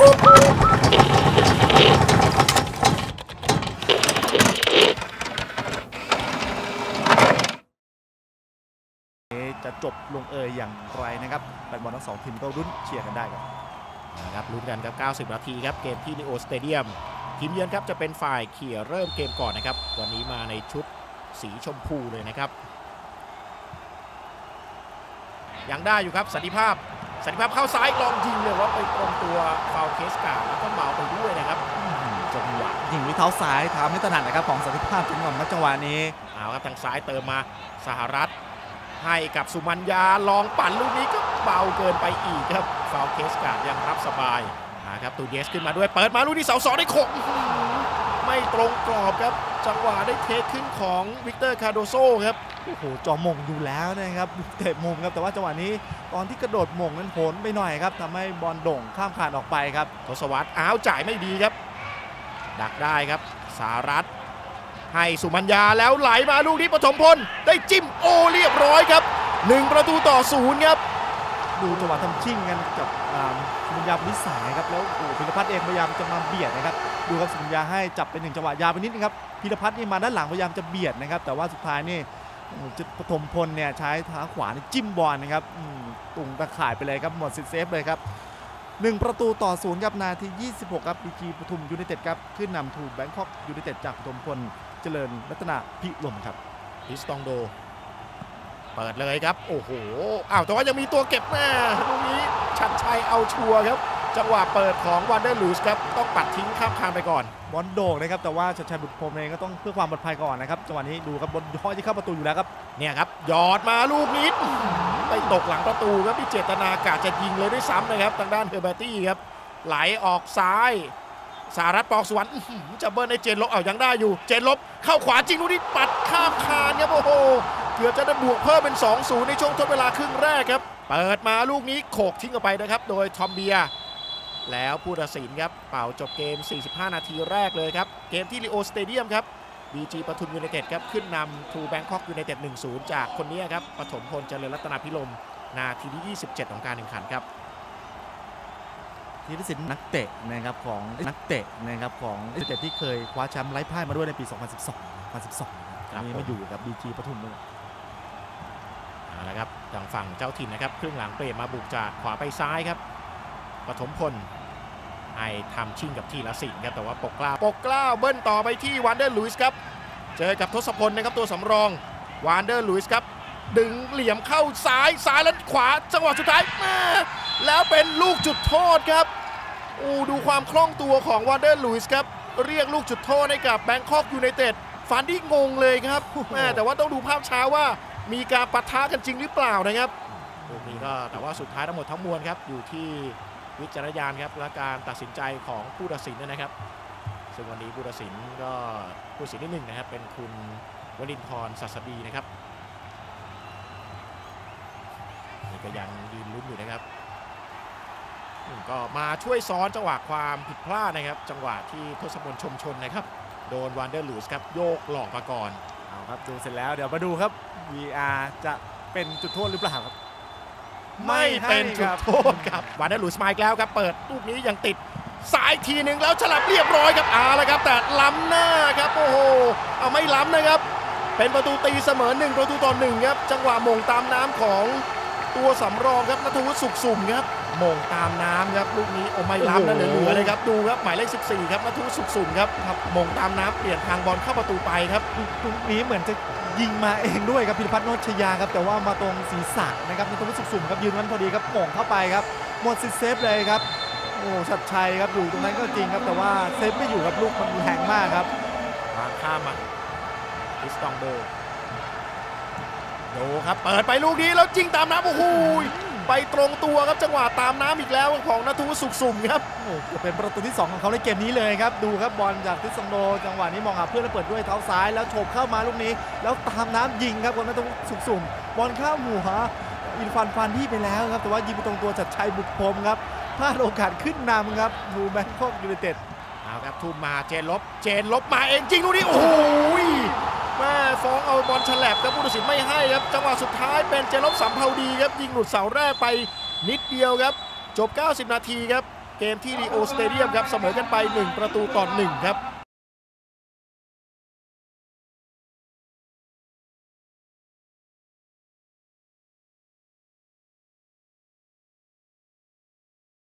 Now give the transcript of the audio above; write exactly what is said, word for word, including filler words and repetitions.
จะจบลงเอยอย่างไรนะครับแฟนบอลทั้งสองทีมก็รุ้นเชียร์กันได้ครับนะครับลุ้นกันครับเก้าสิบนาทีครับเกมที่ลีโอสเตเดียมทีมเยือนครับจะเป็นฝ่ายเขี่ยเริ่มเกมก่อนนะครับวันนี้มาในชุดสีชมพูเลยนะครับยังได้อยู่ครับสันติภาพสันติภาพเข้าซ้ายลองยิงเลยว่าไปตรงตัวฟาวเคสกาแล้วก็เมาไปด้วยนะครับจังหวะยิงด้วยเท้าซ้ายทำให้ถนัดนะครับของสันติภาพจังหวะนัดจังหวะนี้เอาครับทางซ้ายเติมมาสหรัฐให้กับสุมัญญาลองปั่นลูกนี้ก็เบาเกินไปอีกครับฟาวเคสกายังรับสบายนะครับตูเดสขึ้นมาด้วยเปิดมาลูกนี้เสาสองได้โขกไม่ตรงกรอบครับจังหวะได้เทคขึ้นของวิกเตอร์คาโดโซครับโอ้โหจอมงอยู่แล้วนะครับเตะมุมครับแต่ว่าจังหวะนี้ตอนที่กระโดดมงนั้นโผล่ไปหน่อยครับทำให้บอลโด่งข้ามคานออกไปครับทศวรรษอ้าวจ่ายไม่ดีครับดักได้ครับสารัตให้สุมัญญาแล้วไหลมาลูกนี้ปฐมพลได้จิ้มโอเรียบร้อยครับหนึ่งประตูต่อศูนย์ครับดูจังหวะทำชิ่งกันกับสุมัญญาพิสายครับแล้วโอ้พิรพัฒน์เองพยายามจะมาเบียดนะครับดูครับสุมัญญาให้จับเป็นหนึ่งจังหวะยาวไปนิดนึงครับพิรพัฒน์นี่มาด้านหลังพยายามจะเบียดนะครับแต่ว่าสุดท้ายนี่ปฐมพลเนี่ยใช้เท้าขวานี่จิ้มบอลนะครับตุงตะข่ายไปเลยครับหมดสิทธิ์เซฟเลยครับหนึ่งประตูต่อศูนย์ครับนาทียี่สิบหกครับบีจีปทุมยูไนเต็ดครับขึ้นนำถูกแบงคอกยูไนเต็ดจากปฐมพลเจริญรัตนาพิรมครับพิสตองโดเปิดเลยครับโอ้โหอ้าวแต่ว่ายังมีตัวเก็บแม่ตรงนี้ชัดชัยเอาชัวร์ครับจังหวะเปิดของวันเดอร์ลูสครับต้องปัดทิ้งข้ามคานไปก่อนบอลโด่งนะครับแต่ว่าชัดชัยบุตรพรหมเองก็ต้องเพื่อความปลอดภัยก่อนนะครับจังหวะนี้ดูครับบอลห้อยที่เข้าประตูอยู่แล้วครับเนี่ยครับหยอดมาลูกนี้ไปตกหลังประตูครับที่เจตนากะจะยิงเลยด้วยซ้ำนะครับทางด้านเฮอร์เบอร์ตี้ครับไหลออกซ้ายสารัตน์ปองสุวรรณจะเบิร์นในเจนลบเอายังได้อยู่เจนลบเข้าขวาจริงลูกนี้ปัดข้ามคานครับโอ้โหเกือบจะได้บวกเพิ่มเป็น สองศูนย์ ในช่วงทดเวลาครึ่งแรกครับเปิดมาลูกนี้โขกทิ้งออกไปนะครับโดยทอมเบียแล้วผู้ตัดสินครับเป่าจบเกมสี่สิบห้านาทีแรกเลยครับเกมที่ลีโอสเตเดียมครับบีจีปทุมยูไนเต็ดครับขึ้นนำทูแบงคอกยูไนเต็ด หนึ่งศูนย์ จากคนนี้ครับปฐมพลเจริญรัตนาพิรมนาทีที่ยี่สิบเจ็ดของการแข่งขันครับธีรศิลป์นักเตะนะครับของนักเตะนะครับของนักเตะที่เคยคว้าแชมป์ไร้พ่ายมาด้วยในปี สองพันสิบสอง สองพันสิบสองครับนี้มาอยู่กับบีจีปทุมด้วยเอาละครับทางฝั่งเจ้าถิ่นนะครับครึ่งหลังเปลี่ยนมาบุกจากขวาไปซ้ายครับปฐมพลให้ทำชิ่งกับทีละสินครับแต่ว่าปกกล้าปกกล้าเบิ้ลต่อไปที่วันเดอร์ลุยส์ครับเจอกับทศพลนะครับตัวสำรองวันเดอร์ลุยส์ครับดึงเหลี่ยมเข้าซ้ายซ้ายแล้วขวาจังหวะสุดท้ายมาแล้วเป็นลูกจุดโทษครับอู้ดูความคล่องตัวของวันเดอร์ลุยส์ครับเรียกลูกจุดโทษให้กับแบงคอกยูไนเต็ดฟันดี้งงเลยครับแต่ว่าต้องดูภาพช้าว่ามีการปะทะกันจริงหรือเปล่านะครับลูกนี้ก็แต่ว่าสุดท้ายทั้งหมดทั้งมวลครับอยู่ที่วิจารณญาณครับและการตัดสินใจของผู้ตัดสินนะครับซึ่งวันนี้ผู้ตัดสินก็ผู้ตัดสินที่หนึ่งนะครับเป็นคุณวรินทร์ศัสดีนะครับนี่ก็ยังยืนลุ้นอยู่นะครับก็มาช่วยซ้อนจังหวะความผิดพลาดนะครับจังหวะที่ทศพลชมชนนะครับโดนวันเดอร์ลูสครับโยกหลอกมาก่อนเอาครับดูเสร็จแล้วเดี๋ยวมาดูครับ วี อาร์ จะเป็นจุดโทษหรือเปล่าครับไม่เป็นจุดโทษครับวันเดอร์ลูสมาอีกแล้วครับเปิดลูกนี้ยังติดสายทีหนึ่งแล้วฉลับเรียบร้อยครับอาแล้วครับแต่ล้ำหน้าครับโอ้โหเอาไม่ล้ำนะครับเป็นประตูตีเสมอหนึ่งประตูต่อหนึ่งครับจังหวะมงตามน้ำของตัวสำรองครับณัฐวุฒิสุขสุ่มครับมงตามน้ำครับลูกนี้โอ้ไม่ล้ำนะเหลือเลยครับดูครับหมายเลขสิบสี่ครับณัฐวุฒิสุขสุ่มครับครับมงตามน้ำเปลี่ยนทางบอลเข้าประตูไปครับลูกนี้เหมือนจะยิงมาเองด้วยครับพิรพัฒน์โนชยาครับแต่ว่ามาตรงศีรษะนะครับณัฐวุฒิสุขสุ่มครับยืนวันพอดีครับมงเข้าไปครับหมดสิทธิ์เซฟเลยครับโอ้ชัดชัยครับอยู่ตรงนั้นก็จริงครับแต่ว่าเซฟไม่อยู่ครับลูกมันแรงมากครับทางข้ามมาพิสตองโดโดครับเปิดไปลูกนี้แล้วจริงตามน้ำโอ้โหไปตรงตัวครับจังหวะตามน้ำอีกแล้วของณัฐวุฒิสุขสุ่มครับโอ้จะเป็นประตูที่สองของเขาในเกมนี้เลยครับดูครับบอลจากทิสซองโดจังหวะนี้มองหาเพื่อนแล้วเปิดด้วยเท้าซ้ายแล้วโฉบเข้ามาลูกนี้แล้วตามน้ำยิงครับของณัฐวุฒิสุขสุ่มบอลเข้าหัวอินฟันฟันที่ไปแล้วครับแต่ว่ายิงไปตรงตัวชัดชัยบุตรพรหมครับพลาดโอกาสขึ้นนำครับดูแบงคอกยูไนเต็ดเอาครับทุ่มมาเจนลบเจนลบมาเองจริงลูกนี้โอ้โหแม่ฟ้องเอาบอลฉลับครับผู้ตัดสินไม่ให้ครับจังหวะสุดท้ายเป็นเจนลบสัมภาวดีครับยิงหลุดเสาแรกไปนิดเดียวครับจบเก้าสิบนาทีครับเกมที่ลีโอสเตเดียมครับเสมอกันไปหนึ่งประตูต่อหนึ่งครับ